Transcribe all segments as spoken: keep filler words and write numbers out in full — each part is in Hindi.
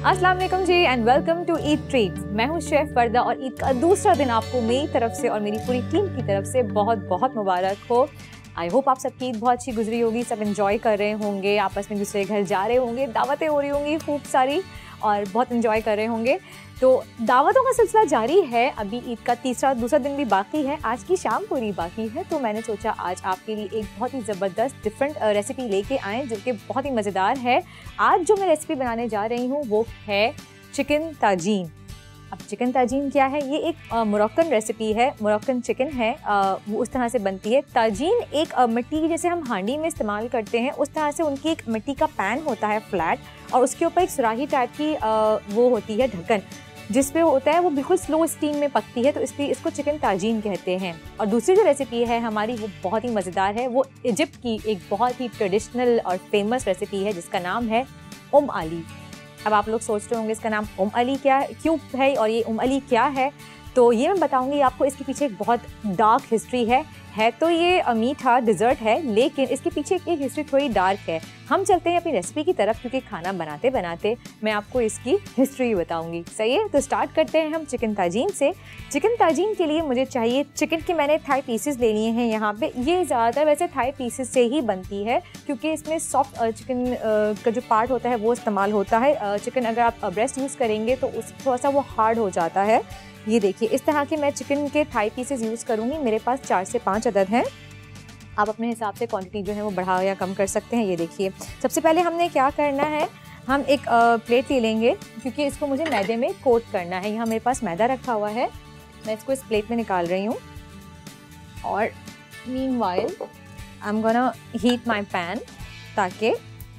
अस्सलाम वालेकुम जी and welcome to Eid treats. मैं हूँ शेफ वर्दा और ईद का दूसरा दिन आपको मेरी तरफ से और मेरी पूरी टीम की तरफ से बहुत बहुत मुबारक हो। आई होप आप सबकी ईद बहुत अच्छी गुजरी होगी, सब एंजॉय कर रहे होंगे, आपस में दूसरे घर जा रहे होंगे, दावतें हो रही होंगी खूब सारी और बहुत एंजॉय कर रहे होंगे। तो दावतों का सिलसिला जारी है, अभी ईद का तीसरा दूसरा दिन भी बाकी है, आज की शाम पूरी बाकी है। तो मैंने सोचा आज आपके लिए एक बहुत ही ज़बरदस्त डिफरेंट रेसिपी लेके आएँ जो कि बहुत ही मज़ेदार है। आज जो मैं रेसिपी बनाने जा रही हूँ वो है चिकन ताजीन। अब चिकन ताजीन क्या है? ये एक मोरक्कन रेसिपी है, मोरक्कन चिकन है, आ, वो उस तरह से बनती है। ताजीन एक आ, मिट्टी जैसे हम हांडी में इस्तेमाल करते हैं उस तरह से उनकी एक मिट्टी का पैन होता है फ्लैट, और उसके ऊपर एक सुराही टाइप की आ, वो होती है ढक्कन जिस पे होता है वो बिल्कुल स्लो स्टीम में पकती है, तो इसलिए इसको चिकन ताजीन कहते हैं। और दूसरी जो रेसिपी है हमारी वो बहुत ही मज़ेदार है, वो इजिप्ट की एक बहुत ही ट्रेडिशनल और फेमस रेसिपी है जिसका नाम है उम अली। अब आप लोग सोच रहे होंगे इसका नाम उम अली क्या है, क्यों है और ये उम अली क्या है, तो ये मैं बताऊंगी आपको। इसके पीछे एक बहुत डार्क हिस्ट्री है है तो ये मीठा डिज़र्ट है, लेकिन इसके पीछे एक हिस्ट्री थोड़ी डार्क है। हम चलते हैं अपनी रेसिपी की तरफ क्योंकि खाना बनाते बनाते मैं आपको इसकी हिस्ट्री बताऊंगी। सही है, तो स्टार्ट करते हैं हम चिकन ताजीन से। चिकन ताजीन के लिए मुझे चाहिए चिकन के, मैंने थाई पीसेस ले लिए हैं यहाँ पे। ये ज़्यादातर वैसे थाई पीसेस से ही बनती है क्योंकि इसमें सॉफ्ट चिकन का जो पार्ट होता है वो इस्तेमाल होता है। चिकन अगर आप ब्रेस्ट यूज़ करेंगे तो उस थोड़ा सा वो हार्ड हो जाता है। ये देखिए इस तरह के मैं चिकन के थाई पीसेस यूज़ करूँगी, मेरे पास चार से पाँच अदद हैं। आप अपने हिसाब से क्वांटिटी जो है वो बढ़ा या कम कर सकते हैं। ये देखिए सबसे पहले हमने क्या करना है, हम एक प्लेट ले लेंगे क्योंकि इसको मुझे मैदे में कोट करना है। यहाँ मेरे पास मैदा रखा हुआ है, मैं इसको इस प्लेट में निकाल रही हूँ। और meanwhile I am gonna heat my pan, ताकि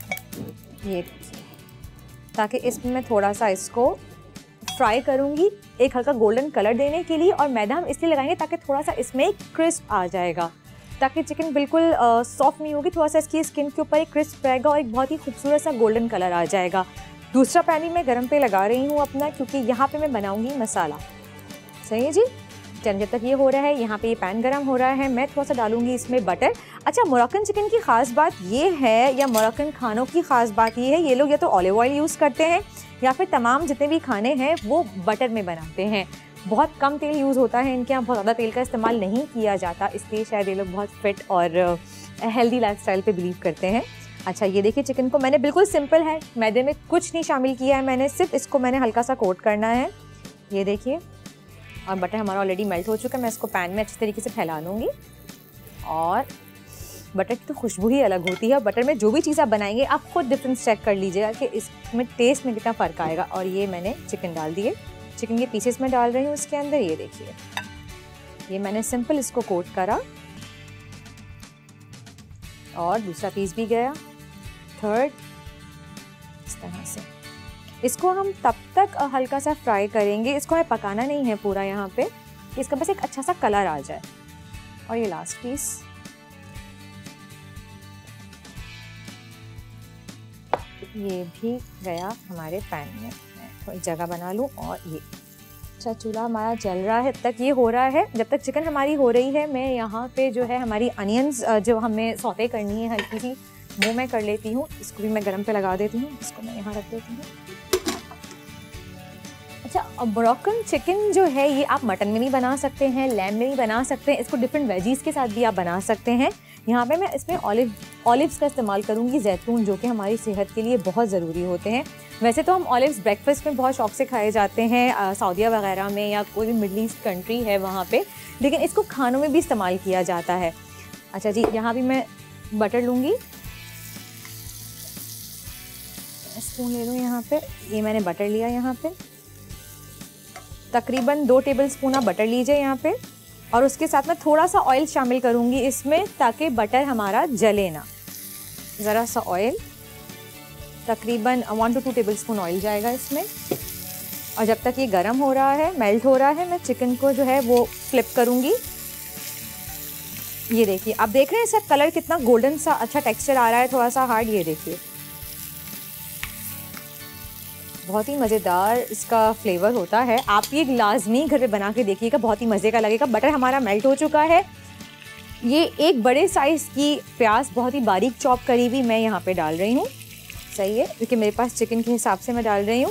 ये ताकि इसमें मैं थोड़ा सा इसको फ्राई करूँगी एक हल्का गोल्डन कलर देने के लिए। और मैदा हम इसलिए लगाएंगे ताकि थोड़ा सा इसमें एक क्रिस्प आ जाएगा, ताकि चिकन बिल्कुल सॉफ्ट नहीं होगी, थोड़ा सा इसकी स्किन के ऊपर एक क्रिस्प रहेगा और एक बहुत ही खूबसूरत सा गोल्डन कलर आ जाएगा। दूसरा पैन भी मैं गरम पे लगा रही हूँ अपना, क्योंकि यहाँ पे मैं बनाऊँगी मसाला। सही है जी, चल जब तक ये हो रहा है यहाँ पे ये पैन गरम हो रहा है, मैं थोड़ा सा डालूंगी इसमें बटर। अच्छा, मोरक्कन चिकन की ख़ास बात ये है, या मोरक्कन खानों की ख़ास बात ये है, ये लोग या तो ऑलिव ऑयल यूज़ करते हैं या फिर तमाम जितने भी खाने हैं वो बटर में बनाते हैं। बहुत कम तेल यूज़ होता है इनके यहाँ, बहुत ज़्यादा तेल का इस्तेमाल नहीं किया जाता, इसलिए शायद ये लोग बहुत फिट और हेल्दी लाइफस्टाइल पे बिलीव करते हैं। अच्छा, ये देखिए चिकन को मैंने बिल्कुल सिंपल है, मैदे में कुछ नहीं शामिल किया है मैंने, सिर्फ इसको मैंने हल्का सा कोट करना है। ये देखिए, और बटर हमारा ऑलरेडी मेल्ट हो चुका है, मैं इसको पैन में अच्छी तरीके से फैला लूँगी। और बटर की तो खुशबू ही अलग होती है। बटर में जो भी चीज़ आप बनाएंगे आप खुद डिफरेंस चेक कर लीजिएगा कि इसमें टेस्ट में कितना फ़र्क आएगा। और ये मैंने चिकन डाल दिए, चिकन के पीसेस में डाल रही हूँ इसके अंदर। ये देखिए, ये मैंने सिंपल इसको कोट करा और दूसरा पीस भी गया, थर्ड, इस तरह से। इसको हम तब तक हल्का सा फ्राई करेंगे, इसको हमें पकाना नहीं है पूरा यहाँ पे, इसका बस एक अच्छा सा कलर आ जाए। और ये लास्ट पीस, ये भी गया हमारे पैन में। मैं थोड़ी जगह बना लूँ और ये अच्छा, चूल्हा हमारा जल रहा है, तब तक ये हो रहा है। जब तक चिकन हमारी हो रही है मैं यहाँ पे जो है हमारी अनियंस जो हमें सौते करनी है हल्की सी, वो मैं कर लेती हूँ। इसको भी मैं गरम पे लगा देती हूँ, इसको मैं यहाँ रख देती हूँ। अच्छा, मोरक्कन चिकन जो है ये आप मटन में भी बना सकते हैं, लैम में भी बना सकते हैं, इसको डिफरेंट वेजीज़ के साथ भी आप बना सकते हैं। यहाँ पे मैं इसमें ऑलिव ऑलिव्स का इस्तेमाल करूँगी, जैतून, जो कि हमारी सेहत के लिए बहुत ज़रूरी होते हैं। वैसे तो हम ऑलिव्स ब्रेकफास्ट में बहुत शौक से खाए जाते हैं सऊदीया वगैरह में या कोई भी मिडल ईस्ट कंट्री है वहाँ पे, लेकिन इसको खानों में भी इस्तेमाल किया जाता है। अच्छा जी, यहाँ भी मैं बटर लूँगी, स्पून ले लूँ यहाँ पे। ये मैंने बटर लिया यहाँ पे, तकरीबन दो टेबल स्पून आप बटर लीजिए यहाँ पे। और उसके साथ मैं थोड़ा सा ऑयल शामिल करूँगी इसमें, ताकि बटर हमारा जले ना। ज़रा सा ऑयल, तकरीबन one two two tablespoon oil जाएगा इसमें। और जब तक ये गरम हो रहा है, मेल्ट हो रहा है, मैं चिकन को जो है वो फ्लिप करूँगी। ये देखिए, आप देख रहे हैं इसका कलर कितना गोल्डन सा अच्छा टेक्सचर आ रहा है, थोड़ा सा हार्ड। ये देखिए, बहुत ही मज़ेदार इसका फ्लेवर होता है। आप ये लाजमी घर पे बना के देखिएगा, बहुत ही मज़े का लगेगा। बटर हमारा मेल्ट हो चुका है। ये एक बड़े साइज़ की प्याज बहुत ही बारीक चॉप करी हुई मैं यहाँ पे डाल रही हूँ। सही है, क्योंकि मेरे पास चिकन के हिसाब से मैं डाल रही हूँ।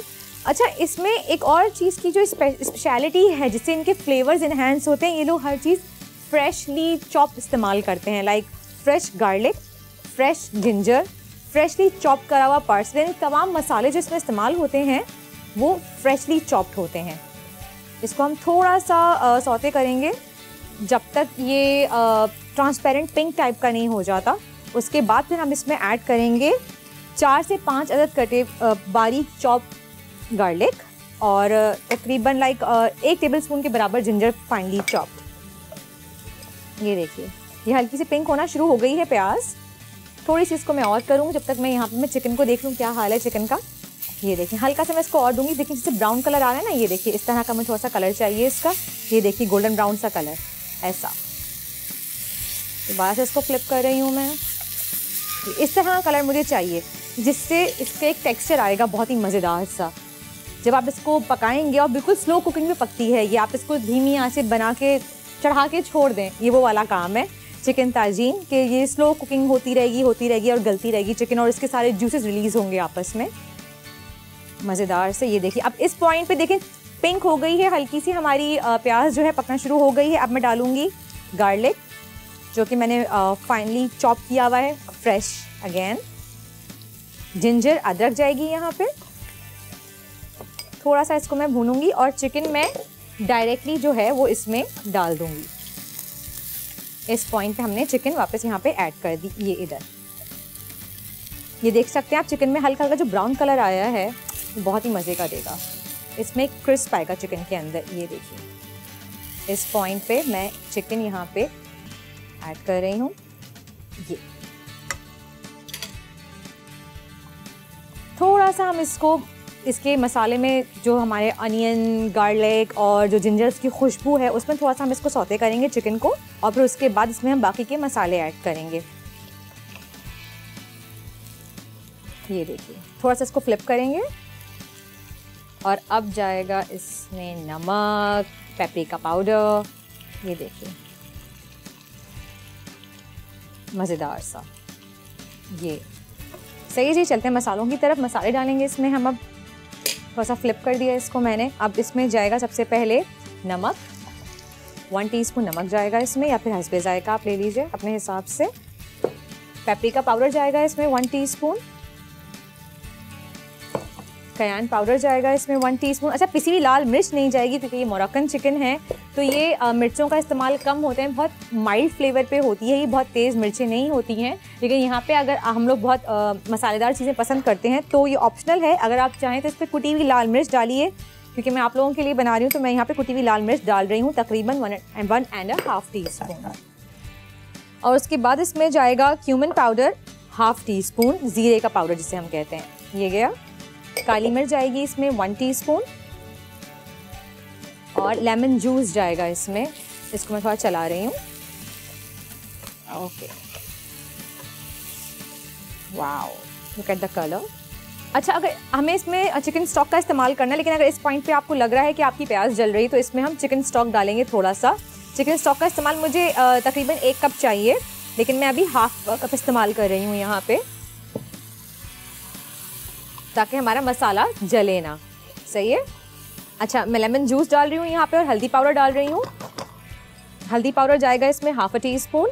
अच्छा, इसमें एक और चीज़ की जो स्पेशलिटी है जिससे इनके फ्लेवर्स इन्हेंस होते हैं, ये लोग हर चीज़ फ्रेशली चॉप इस्तेमाल करते हैं, like fresh garlic, fresh ginger, freshly chop करा हुआ पार्सले। तमाम मसाले जो इसमें इस्तेमाल होते हैं वो फ्रेशली चॉप्ड होते हैं। इसको हम थोड़ा सा सौते करेंगे जब तक ये ट्रांसपेरेंट पिंक टाइप का नहीं हो जाता। उसके बाद फिर हम इसमें ऐड करेंगे चार से पाँच अदद कटे बारीक चॉप गार्लिक और तकरीबन लाइक एक टेबलस्पून के बराबर जिंजर फाइनली चॉप्ड। ये देखिए, ये हल्की सी पिंक होना शुरू हो गई है प्याज। थोड़ी सी इसको मैं और करूँगी जब तक मैं यहाँ पे मैं चिकन को देख लूँ क्या हाल है चिकन का। ये देखिए, हल्का सा मैं इसको और दूंगी। देखिए जैसे ब्राउन कलर आ रहा है ना, ये देखिए इस तरह का मुझे थोड़ा सा कलर चाहिए इसका। ये देखिए गोल्डन ब्राउन सा कलर ऐसा। दोबारा से इसको फ्लिप कर रही हूँ मैं। इस तरह का कलर मुझे चाहिए जिससे इसका एक टेक्सचर आएगा बहुत ही मज़ेदार सा। जब आप इसको पकाएंगे और बिल्कुल स्लो कुकिंग में पकती है ये, आप इसको धीमी आंच से बना के चढ़ा के छोड़ दें, ये वो वाला काम है चिकन ताजीन कि ये स्लो कुकिंग होती रहेगी होती रहेगी और गलती रहेगी चिकन और इसके सारे जूसेस रिलीज़ होंगे आपस में मज़ेदार से। ये देखिए अब इस पॉइंट पे देखें पिंक हो गई है हल्की सी हमारी प्याज जो है पकना शुरू हो गई है। अब मैं डालूँगी गार्लिक जो कि मैंने फाइनली चॉप किया हुआ है फ्रेश अगेन। जिंजर अदरक जाएगी यहाँ पे, थोड़ा सा इसको मैं भूनूंगी और चिकन मैं डायरेक्टली जो है वो इसमें डाल दूंगी। इस पॉइंट पे हमने चिकन वापस यहाँ पे ऐड कर दी। ये इधर ये देख सकते हैं आप चिकन में हल्का हल्का जो ब्राउन कलर आया है बहुत ही मज़े का देगा, इसमें क्रिस्प आएगा चिकन के अंदर। ये देखिए इस पॉइंट पे मैं चिकन यहाँ पे ऐड कर रही हूँ। ये थोड़ा सा हम इसको इसके मसाले में जो हमारे अनियन गार्लिक और जो जिंजर्स की खुशबू है उसमें थोड़ा सा हम इसको सौते करेंगे चिकन को और फिर उसके बाद इसमें हम बाकी के मसाले ऐड करेंगे। ये देखिए थोड़ा सा इसको फ्लिप करेंगे और अब जाएगा इसमें नमक, पेपरिका पाउडर। ये देखिए मज़ेदार सा। ये सही जी, चलते हैं मसालों की तरफ। मसाले डालेंगे इसमें हम। अब थोड़ा सा फ्लिप कर दिया इसको मैंने। अब इसमें जाएगा सबसे पहले नमक, वन टीस्पून नमक जाएगा इसमें, या फिर हस्बे जायका आप ले लीजिए अपने हिसाब से। पेपरिका पाउडर जाएगा इसमें वन टीस्पून। कयान पाउडर जाएगा इसमें वन टीस्पून। अच्छा, पिसी हुई लाल मिर्च नहीं जाएगी क्योंकि ये मोरक्कन चिकन है तो ये आ, मिर्चों का इस्तेमाल कम होते हैं, बहुत माइल्ड फ्लेवर पे होती है, ये बहुत तेज़ मिर्चें नहीं होती हैं। लेकिन यहाँ पे अगर हम लोग बहुत आ, मसालेदार चीज़ें पसंद करते हैं तो ये ऑप्शनल है। अगर आप चाहें तो इस पर कुटी हुई लाल मिर्च डालिए, क्योंकि मैं आप लोगों के लिए बना रही हूँ तो मैं यहाँ पर कुटी हुई लाल मिर्च डाल रही हूँ तकरीबन one and one and half teaspoon. और उसके बाद इसमें जाएगा cumin powder half teaspoon, ज़ीरे का पाउडर जिसे हम कहते हैं, ये गया। काली मिर्च जाएगी इसमें वन टीस्पून और लेमन जूस जाएगा इसमें। इसको मैं थोड़ा चला रही हूँ। Okay, wow, look at the colour. अच्छा, अगर हमें इसमें चिकन स्टॉक का इस्तेमाल करना है, लेकिन अगर इस पॉइंट पे आपको लग रहा है कि आपकी प्याज जल रही तो इसमें हम चिकन स्टॉक डालेंगे थोड़ा सा। चिकन स्टॉक का इस्तेमाल मुझे तकरीबन एक कप चाहिए, लेकिन मैं अभी हाफ कप इस्तेमाल कर रही हूँ यहाँ पे, ताकि हमारा मसाला जले ना। सही है। अच्छा, मैं लेमन जूस डाल रही हूँ यहाँ पे और हल्दी पाउडर डाल रही हूँ। हल्दी पाउडर जाएगा इसमें half a teaspoon.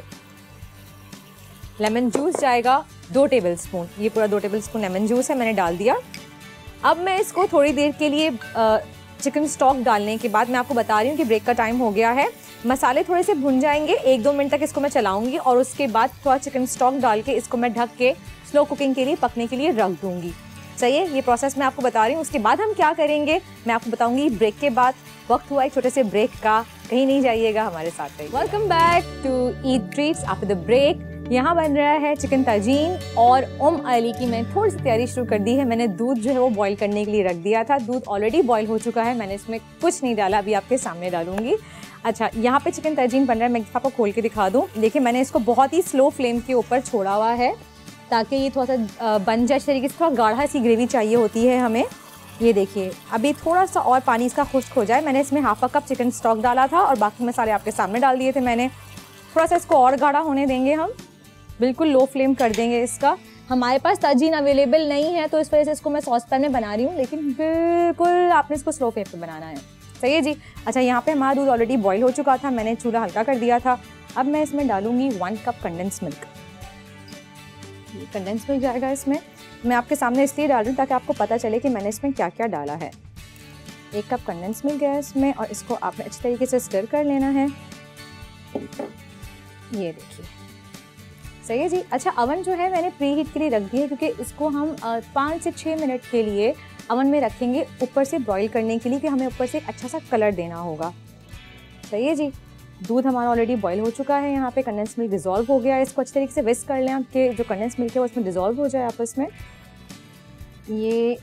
Lemon juice जाएगा दो टेबलस्पून। ये पूरा दो टेबलस्पून लेमन जूस है, मैंने डाल दिया। अब मैं इसको थोड़ी देर के लिए चिकन स्टॉक डालने के बाद मैं आपको बता रही हूँ कि ब्रेक का टाइम हो गया है। मसाले थोड़े से भुन जाएंगे, एक दो मिनट तक इसको मैं चलाऊँगी और उसके बाद थोड़ा चिकन स्टॉक डाल के इसको मैं ढक के स्लो कुकिंग के लिए पकने के लिए रख दूँगी। सही है, ये प्रोसेस मैं आपको बता रही हूँ। उसके बाद हम क्या करेंगे मैं आपको बताऊंगी ब्रेक के बाद। वक्त हुआ एक छोटे से ब्रेक का, कहीं नहीं जाइएगा, हमारे साथ रहिए। Welcome back to Eid treats after the break. यहाँ बन रहा है चिकन ताजीन और उम अली की मैंने थोड़ी सी तैयारी शुरू कर दी है। मैंने दूध जो है वो बॉईल करने के लिए रख दिया था। दूध ऑलरेडी बॉईल हो चुका है, मैंने इसमें कुछ नहीं डाला, अभी आपके सामने डालूंगी। अच्छा, यहाँ पे चिकन ताजीन बन रहा है, मैं आपको खोल के दिखा दूँ। देखिए, मैंने इसको बहुत ही स्लो फ्लेम के ऊपर छोड़ा हुआ है ताकि ये थोड़ा सा बन जाए। इस तरीके से थोड़ा गाढ़ा सी ग्रेवी चाहिए होती है हमें। ये देखिए, अभी थोड़ा सा और पानी इसका खुश्क हो जाए। मैंने इसमें half a cup chicken stock डाला था और बाकी मसाले आपके सामने डाल दिए थे मैंने। थोड़ा सा इसको और गाढ़ा होने देंगे हम, बिल्कुल लो फ्लेम कर देंगे इसका, हमारे पास ताजीन अवेलेबल नहीं है तो इस वजह से इसको मैं सॉस पैन में बना रही हूँ, लेकिन बिल्कुल आपने इसको स्लो फ्लेम पे बनाना है। सही है जी। अच्छा, यहाँ पे हमारा दूध ऑलरेडी बॉईल हो चुका था, मैंने चूल्हा हल्का कर दिया था। अब मैं इसमें डालूंगी वन कप कंडेंस मिल्क। ये कंडेंस मिल्क जाएगा इसमें। मैं आपके सामने इसलिए डाल रही हूँ ताकि आपको पता चले कि मैंने इसमें क्या क्या डाला है। एक कप कंडेंस मिल्क है इसमें और इसको आपने अच्छी तरीके से स्टर कर लेना है। ये देखिए, सही है जी। अच्छा, अवन जो है मैंने प्री हीट के लिए रख दी है क्योंकि इसको हम पाँच से छः मिनट के लिए अवन में रखेंगे ऊपर से बॉईल करने के लिए, कि हमें ऊपर से एक अच्छा सा कलर देना होगा। सही है जी। दूध हमारा ऑलरेडी बॉईल हो चुका है, यहाँ पे कंडेंस मिल्क डिज़ोल्व हो गया है। इसको अच्छी तरीके से विस्क कर लें आपके जो कंडेंस मिल्क है वो उसमें डिज़ोल्व हो जाए आपस में। ये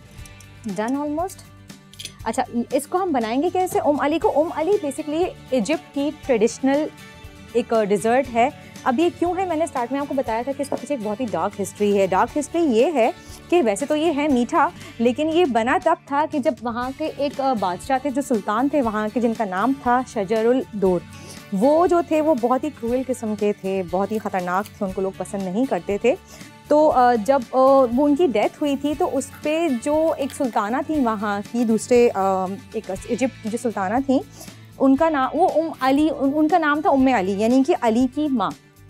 डन ऑलमोस्ट। अच्छा, इसको हम बनाएंगे कैसे? उम अली को, उम अली बेसिकली इजिप्ट की ट्रेडिशनल एक डिज़र्ट है। अब ये क्यों है, मैंने स्टार्ट में आपको बताया था कि इसका पीछे एक बहुत ही डार्क हिस्ट्री है। डार्क हिस्ट्री ये है कि वैसे तो ये है मीठा, लेकिन ये बना तब था कि जब वहाँ के एक बादशाह थे, जो सुल्तान थे वहाँ के, जिनका नाम था शजरुल दौर। वो जो थे वो बहुत ही क्रूएल किस्म के थे, बहुत ही ख़तरनाक थे, उनको लोग पसंद नहीं करते थे। तो जब वो उनकी डेथ हुई थी तो उस पर जो एक सुल्ताना थी वहाँ की, दूसरे एक इजिप्ट की जो सुल्ताना थी, उनका नाम वो उम अली, उनका नाम था उम्मे अली, यानी कि अली की माँ।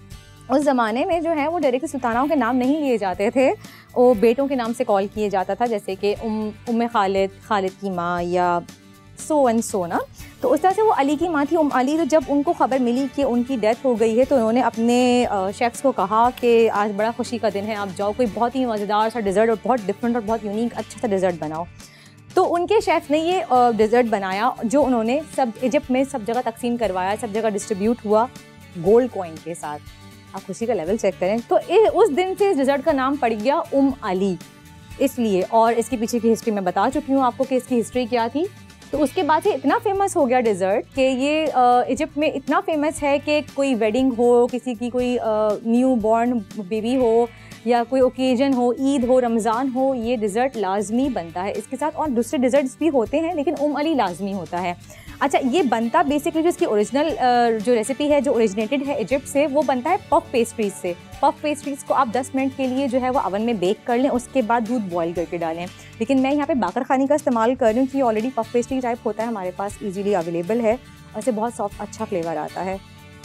उस ज़माने में जो है वो डायरेक्ट सुल्तानाओं के नाम नहीं लिए जाते थे, वो बेटों के नाम से कॉल किए जाता था, जैसे कि उम उम्मे खालिद, खालिद की माँ, या सो एंड सो ना। तो उस तरह से वो अली की माँ थी उम अली। तो जब उनको ख़बर मिली कि उनकी डेथ हो गई है तो उन्होंने अपने शेफ़्स को कहा कि आज बड़ा खुशी का दिन है, आप जाओ कोई बहुत ही मज़ेदार सा डिज़र्ट और बहुत डिफरेंट और बहुत यूनिक अच्छा सा डिज़र्ट बनाओ। तो उनके शेफ़ ने ये डिज़र्ट बनाया, जो उन्होंने सब इजिप्ट में सब जगह तकसीम करवाया, सब जगह डिस्ट्रीब्यूट हुआ गोल्ड कॉइन के साथ। आप खुशी का लेवल चेक करें। तो ए, उस दिन से इस डिज़र्ट का नाम पड़ गया उम अली इसलिए। और इसके पीछे की हिस्ट्री मैं बता चुकी हूँ आपको कि इसकी हिस्ट्री क्या थी। तो उसके बाद से इतना फेमस हो गया डिज़र्ट कि ये इजिप्ट में इतना फेमस है कि कोई वेडिंग हो, किसी की कोई न्यू बॉर्न बेबी हो, या कोई ओकेजन हो, ईद हो, रमज़ान हो, ये डिज़र्ट लाजमी बनता है इसके साथ। और दूसरे डिज़र्ट्स भी होते हैं लेकिन उम अली लाजमी होता है। अच्छा, ये बनता बेसिकली जो इसकी ओरिजिनल जो रेसिपी है, जो ओरिजिनेटेड है इजिप्ट से, वो बनता है पफ पेस्ट्रीज से। पफ पेस्ट्रीज को आप दस मिनट के लिए जो है वो अवन में बेक कर लें, उसके बाद दूध बॉईल करके डालें। लेकिन मैं यहाँ पे बाकर खानी का इस्तेमाल कर रही हूँ कि ऑलरेडी पफ पेस्ट्री टाइप होता है हमारे पास, इजीली अवेलेबल है और इससे बहुत सॉफ्ट अच्छा फ्लेवर आता है।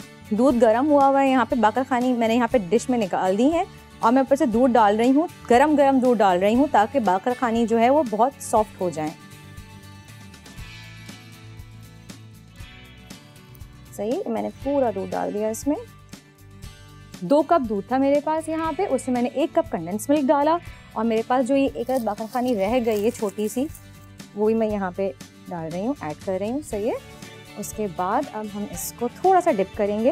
दूध गर्म हुआ हुआ है, यहाँ पे बाकर खानी मैंने यहाँ पे डिश में निकाल दी है और मैं ऊपर से दूध डाल रही हूँ, गरम गरम दूध डाल रही हूँ ताकि बाकर खानी जो है वो बहुत सॉफ्ट हो जाए। सही, मैंने पूरा दूध डाल दिया इसमें। दो कप दूध था मेरे पास यहाँ पे, उससे मैंने एक कप कंडेंस मिल्क डाला और मेरे पास जो ये एक बाकर खानी रह गई है छोटी सी, वो भी मैं यहाँ पे डाल रही हूँ, ऐड कर रही हूँ। सही है। उसके बाद अब हम इसको थोड़ा सा डिप करेंगे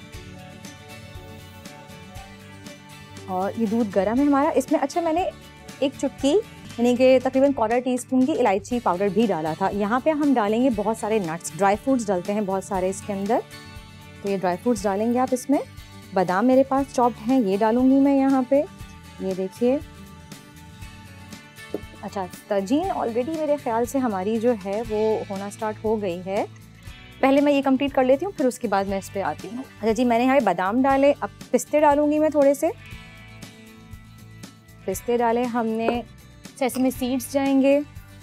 और ये दूध गर्म है हमारा। इसमें अच्छा मैंने एक चुटकी यानी कि तकरीबन क्वार्टर टी स्पून की इलायची पाउडर भी डाला था। यहाँ पे हम डालेंगे बहुत सारे नट्स, ड्राई फ्रूट्स डालते हैं बहुत सारे इसके अंदर, तो ये ड्राई फ्रूट्स डालेंगे आप इसमें। बादाम मेरे पास चॉप्ड हैं, ये डालूंगी मैं यहाँ पे, ये देखिए। अच्छा, ताजीन ऑलरेडी मेरे ख्याल से हमारी जो है वो होना स्टार्ट हो गई है। पहले मैं ये कंप्लीट कर लेती हूँ, फिर उसके बाद मैं इस पर आती हूँ। अच्छा जी, मैंने यहाँ पे बादाम डाले, अब पिस्ते डालूंगी मैं थोड़े से। पिस्ते डाले हमने, सेसमे सीड्स जाएंगे,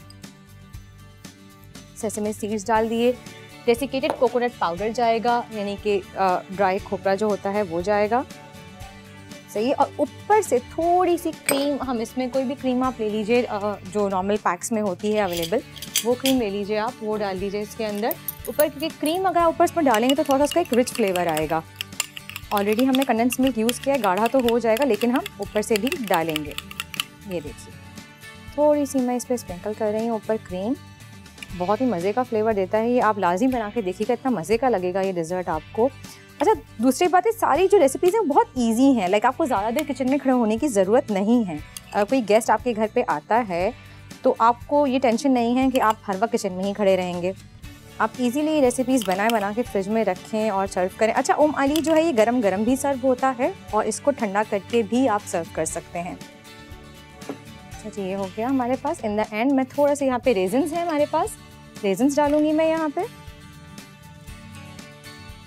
सेसमे सीड्स डाल दिए। डेसिकेटेड कोकोनट पाउडर जाएगा, यानी कि ड्राई खोपरा जो होता है वो जाएगा। सही। और ऊपर से थोड़ी सी क्रीम, हम इसमें कोई भी क्रीम आप ले लीजिए जो नॉर्मल पैक्स में होती है अवेलेबल, वो क्रीम ले लीजिए आप, वो डाल दीजिए इसके अंदर ऊपर, क्योंकि क्रीम अगर आप ऊपर इसमें डालेंगे तो थोड़ा सा उसका एक रिच फ्लेवर आएगा। ऑलरेडी हमने कंडेंस मिल्क यूज़ किया है, गाढ़ा तो हो जाएगा लेकिन हम ऊपर से भी डालेंगे। ये देखिए, थोड़ी सी मैं इस पर स्प्रिंकल कर रही हूँ ऊपर क्रीम, बहुत ही मज़े का फ्लेवर देता है ये। आप लाजिम बना के देखिएगा, इतना मज़े का लगेगा ये डिज़र्ट आपको। अच्छा, दूसरी बात है, सारी जो रेसिपीज़ हैं बहुत इजी हैं, लाइक आपको ज़्यादा देर किचन में खड़े होने की ज़रूरत नहीं है। अगर कोई गेस्ट आपके घर पे आता है तो आपको ये टेंशन नहीं है कि आप हर वक्त किचन में ही खड़े रहेंगे। आप इजीली रेसिपीज़ बनाए बना के फ्रिज में रखें और सर्व करें। अच्छा, उम अली जो है ये गरम गरम भी सर्व होता है और इसको ठंडा करके भी आप सर्व कर सकते हैं। अच्छा जी, ये हो गया हमारे पास। इन द एंड मैं थोड़ा सा यहाँ पे रेजिन्स हैं हमारे पास, रेजिन्स डालूंगी मैं यहाँ पे।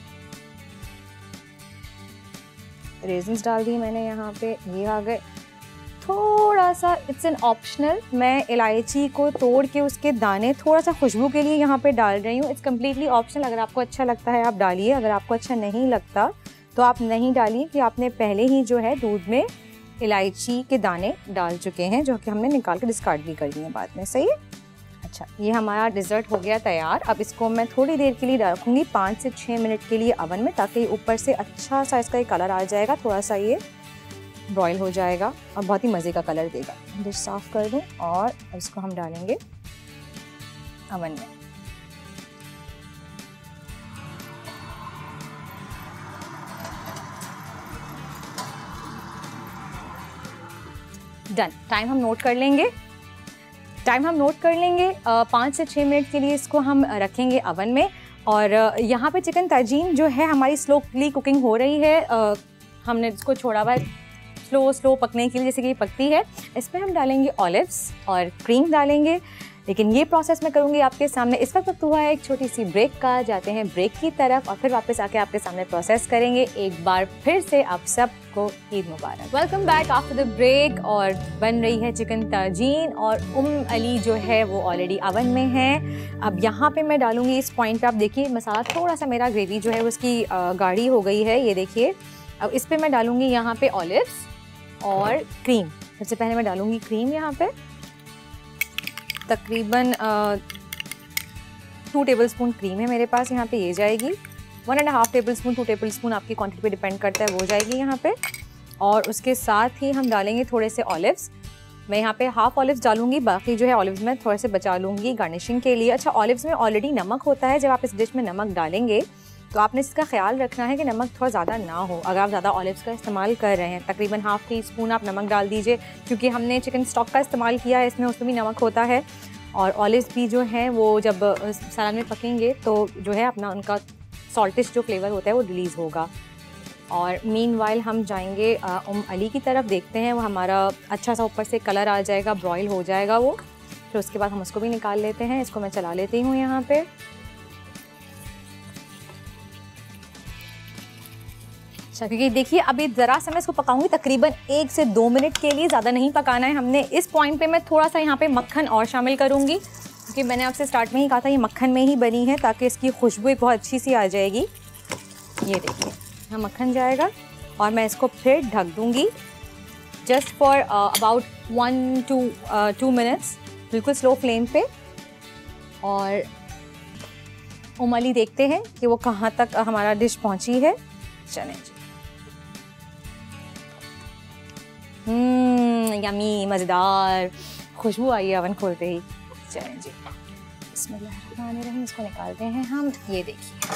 रेजिन्स डाल दिए मैंने यहाँ पे, ये आ गए। थोड़ा सा, इट्स एन ऑप्शनल, मैं इलायची को तोड़ के उसके दाने थोड़ा सा खुशबू के लिए यहाँ पे डाल रही हूँ। इट्स कम्प्लीटली ऑप्शनल, अगर आपको अच्छा लगता है आप डालिए, अगर आपको अच्छा नहीं लगता तो आप नहीं डालिए, कि आपने पहले ही जो है दूध में इलायची के दाने डाल चुके हैं, जो कि हमने निकाल के डिस्कार्ड भी कर दिए बाद में। सही है। अच्छा, ये हमारा डिज़र्ट हो गया तैयार। अब इसको मैं थोड़ी देर के लिए रखूँगी, पाँच से छः मिनट के लिए अवन में, ताकि ऊपर से अच्छा सा इसका एक कलर आ जाएगा, थोड़ा सा ये ब्रॉयल हो जाएगा और बहुत ही मज़े का कलर देगा। डिश साफ़ कर दूँ और इसको हम डालेंगे अवन में। डन। टाइम हम नोट कर लेंगे टाइम हम नोट कर लेंगे पाँच से छः मिनट के लिए इसको हम रखेंगे अवन में। और यहाँ पे चिकन ताजीन जो है हमारी स्लोली कुकिंग हो रही है। आ, हमने इसको छोड़ा हुआ है स्लो स्लो पकने के लिए, जैसे कि ये पकती है। इसमें हम डालेंगे ऑलिव्स और क्रीम डालेंगे, लेकिन ये प्रोसेस मैं करूँगी आपके सामने। इस वक्त हुआ है एक छोटी सी ब्रेक का, जाते हैं ब्रेक की तरफ और फिर वापस आके आपके सामने प्रोसेस करेंगे। एक बार फिर से आप सबको ईद मुबारक। Welcome back after the break. और बन रही है चिकन ताजीन और उम अली जो है वो ऑलरेडी अवन में है। अब यहाँ पे मैं डालूंगी, इस पॉइंट पे आप देखिए मसाला थोड़ा सा मेरा ग्रेवी जो है उसकी गाढ़ी हो गई है, ये देखिए। अब इस पर मैं डालूंगी यहाँ पे ऑलिव्स और क्रीम। सबसे पहले मैं डालूंगी क्रीम यहाँ पे, तकरीबन टू टेबल स्पून क्रीम है मेरे पास यहाँ पे, ये जाएगी। One and half tablespoon, two tablespoon आपकी क्वांटिटी पे डिपेंड करता है, वो जाएगी यहाँ पे। और उसके साथ ही हम डालेंगे थोड़े से ऑलिव्स। मैं यहाँ पे हाफ ऑलिव्स डालूंगी, बाकी जो है ऑलिव्स में थोड़े से बचा लूँगी गार्निशिंग के लिए। अच्छा, ऑलिव्स में ऑलरेडी नमक होता है, जब आप इस डिश में नमक डालेंगे तो आपने इसका ख्याल रखना है कि नमक थोड़ा ज़्यादा ना हो। अगर आप ज़्यादा ऑलिव्स का इस्तेमाल कर रहे हैं, तकरीबन हाफ़ टी स्पून आप नमक डाल दीजिए, क्योंकि हमने चिकन स्टॉक का इस्तेमाल किया है, इसमें उसमें भी नमक होता है। और ऑलिव्स भी जो है वो जब सलाद में पकेंगे तो जो है अपना उनका सॉल्टिश जो फ्लेवर होता है वो रिलीज़ होगा। और मीनवाइल हम जाएंगे उम अली की तरफ, देखते हैं वो हमारा अच्छा सा ऊपर से कलर आ जाएगा, ब्रॉयल हो जाएगा वो। फिर उसके बाद हम उसको भी निकाल लेते हैं। इसको मैं चला लेती हूँ यहाँ पे। अच्छा, क्योंकि देखिए अभी ज़रा सा मैं इसको पकाऊंगी, तकरीबन एक से दो मिनट के लिए, ज़्यादा नहीं पकाना है हमने। इस पॉइंट पे मैं थोड़ा सा यहाँ पे मक्खन और शामिल करूँगी, क्योंकि मैंने आपसे स्टार्ट में ही कहा था ये मक्खन में ही बनी है, ताकि इसकी खुशबू एक बहुत अच्छी सी आ जाएगी। ये देखिए यहाँ मक्खन जाएगा और मैं इसको फिर ढक दूँगी just for about one two two minutes, बिल्कुल स्लो फ्लेम पे। और उम अली देखते हैं कि वो कहाँ तक हमारा डिश पहुँची है। चलें जी। हम्म यमी, मज़ेदार खुशबू आई है अवन खोलते ही। चलें जी, बिस्मिल्लाहिर्रहमानिर्रहीम। इसको निकालते हैं हम। ये देखिए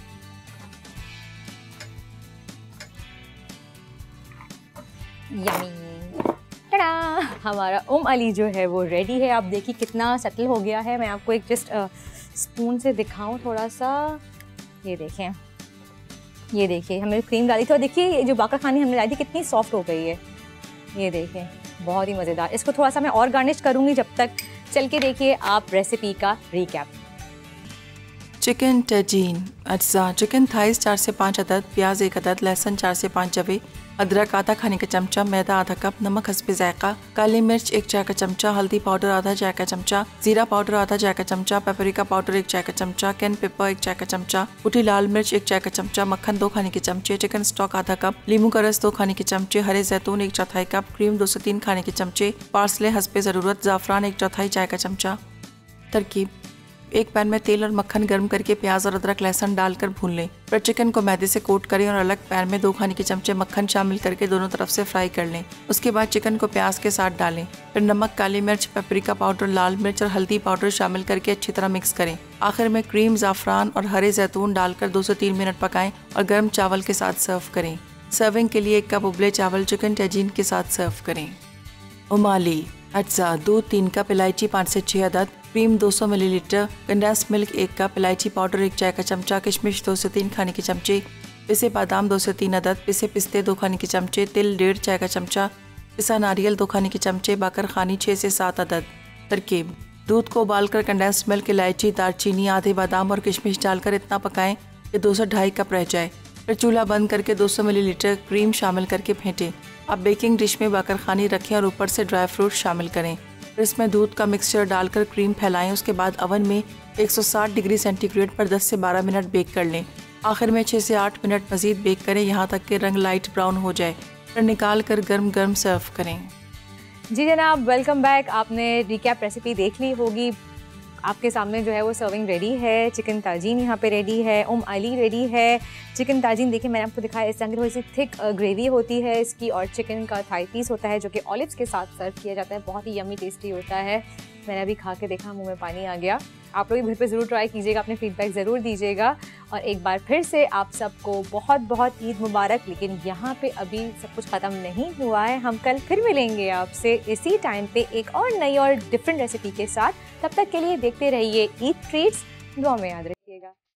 यमी, टड़ा, हमारा उम अली जो है वो रेडी है। आप देखिए कितना सेटल हो गया है। मैं आपको एक जस्ट स्पून से दिखाऊं थोड़ा सा। ये देखें, ये देखिए हमने क्रीम डाली थी और देखिए ये जो बाकर खानी हमने डाली थी कितनी सॉफ्ट हो गई है। ये देखें बहुत ही मज़ेदार। इसको थोड़ा सा मैं और गार्निश करूँगी, जब तक चल के देखिए आप रेसिपी का रिकैप। चिकन टजीन अज्जा: चिकन थाइस चार से पाँच अदद, प्याज एक अदद, लहसुन चार से पाँच जवे, अदरक आधा खाने का चमचा, मैदा आधा कप, नमक हस्बे जायका, काली मिर्च एक चाय का चमचा, हल्दी पाउडर आधा चाय का चमचा, जीरा पाउडर आधा चाय का चमचा, पेपरिका पाउडर एक चाय का चमचा, कैन पेपर एक चाय का चमचा, कुटी लाल मिर्च एक चाय का चमचा, मक्खन दो खाने के चमचे, चिकन स्टॉक आधा कप, लीमू का रस दो खाने के चमचे, हरे जैतून एक चौथाई कप, क्रीम दो से तीन खाने के चमचे, पार्सले हस्बे ज़रूरत, ज़ाफ़रान एक चौथाई चाय का चमचा। तरकीब: एक पैन में तेल और मक्खन गर्म करके प्याज और अदरक लहसुन डालकर भून लें। फिर चिकन को मैदे से कोट करें और अलग पैन में दो खाने के चमचे मक्खन शामिल करके दोनों तरफ से फ्राई कर लें। उसके बाद चिकन को प्याज के साथ डालें। फिर नमक, काली मिर्च, पेपरिका पाउडर, लाल मिर्च और हल्दी पाउडर शामिल करके अच्छी तरह मिक्स करें। आखिर में क्रीम, ज़ाफ़रान और हरे जैतून डालकर दो से तीन मिनट पकाएं और गर्म चावल के साथ सर्व करें। सर्विंग के लिए एक कप उबले चावल चिकन टजीन के साथ सर्व करें। उम अली अज्जा: दूध तीन कप, इलायची पाँच से छः अदद, क्रीम दो सौ मिलीलीटर, कंडेंस्ड मिल्क एक कप, इलायची पाउडर एक चाय का चमचा, किशमिश दो से तीन खाने के चमचे, पिसे बादाम दो से तीन अदद, पिसे पिस्ते दो खाने के चमचे, तिल डेढ़ चाय का चमचा, पिसा नारियल दो खाने के चमचे, बाकर खानी छः से सात अदद। तरकीब: दूध को उबालकर कंडेंस्ड मिल्क, इलायची, दालचीनी, आधे बादाम और किशमिश डालकर इतना पकाएं कि दो सौ ढाई कप रह जाए। फिर चूल्हा बंद करके दो सौ मिलीलीटर क्रीम शामिल करके फेंटें। अब बेकिंग डिश में बाकरखानी रखें और ऊपर से ड्राई फ्रूट शामिल करें। फिर इसमें दूध का मिक्सचर डालकर क्रीम फैलाएं। उसके बाद अवन में एक सौ साठ डिग्री सेंटीग्रेड पर दस से बारह मिनट बेक कर लें। आखिर में छह से आठ मिनट मज़ीद बेक करें यहाँ तक कि रंग लाइट ब्राउन हो जाए। फिर निकाल कर गर्म गर्म सर्व करें। जी जनाब, वेलकम बैक। आपने रिकैप रेसिपी देख ली होगी। आपके सामने जो है वो सर्विंग रेडी है। चिकन ताजीन यहाँ पे रेडी है, उम अली रेडी है। चिकन ताजीन देखिए मैंने आपको दिखाया, इस तरह से थिक ग्रेवी होती है इसकी, और चिकन का थाई पीस होता है जो कि ऑलिव्स के साथ सर्व किया जाता है। बहुत ही यम्मी टेस्टी होता है। मैंने अभी खा के देखा, मुंह में पानी आ गया। आप लोग घर पे ज़रूर ट्राई कीजिएगा, अपने फीडबैक ज़रूर दीजिएगा। और एक बार फिर से आप सबको बहुत बहुत ईद मुबारक। लेकिन यहाँ पे अभी सब कुछ ख़त्म नहीं हुआ है। हम कल फिर मिलेंगे आपसे इसी टाइम पे एक और नई और डिफरेंट रेसिपी के साथ। तब तक के लिए देखते रहिए ईद ट्रीट्स। दुआ में याद रखिएगा।